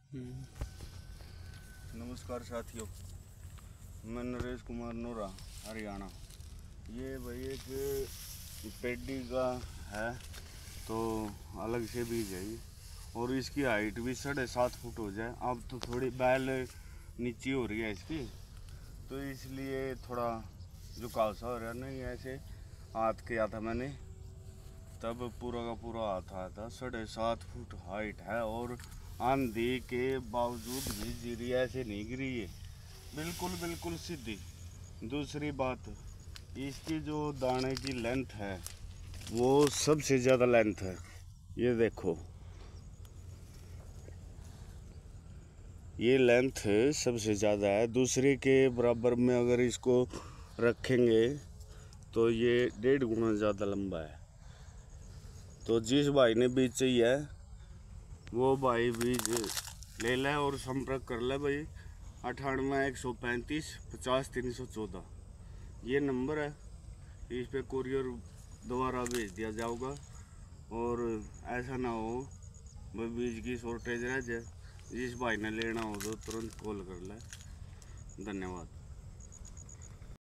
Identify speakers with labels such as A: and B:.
A: नमस्कार साथियों, मैं नरेश कुमार नोरा, हरियाणा। ये भाई एक पेडी का है, तो अलग से बीज है ये, और इसकी हाइट भी 7.5 फुट हो जाए। अब तो थोड़ी बैल नीची हो रही है इसकी, तो इसलिए थोड़ा जो कालसा हो रहा है ना, ऐसे हाथ किया था मैंने, तब पूरा का पूरा हाथ आया था। 7.5 फुट हाइट है, और आंधी के बावजूद भी जीरी ऐसे नहीं गिरी है, बिल्कुल सीधी। दूसरी बात, इसकी जो दाने की लेंथ है वो सबसे ज़्यादा लेंथ है। ये देखो, ये लेंथ सबसे ज़्यादा है। दूसरे के बराबर में अगर इसको रखेंगे तो ये 1.5 गुना ज़्यादा लंबा है। तो जिस भाई ने बीज चाहिए वो भाई बीज ले ले और संपर्क कर ले भाई। 98 135 50 314 ये नंबर है। इस पे कुरियर दोबारा भेज दिया जाएगा, और ऐसा ना हो भाई बीज की शॉर्टेज रह जाए। जिस भाई ने लेना हो तो तुरंत कॉल कर ले। धन्यवाद।